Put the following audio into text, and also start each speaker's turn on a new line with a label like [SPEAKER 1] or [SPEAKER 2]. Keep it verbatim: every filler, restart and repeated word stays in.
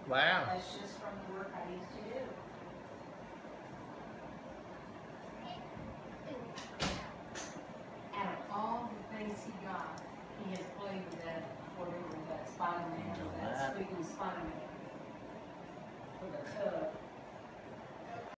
[SPEAKER 1] Wow.
[SPEAKER 2] That's just from the work I used to do.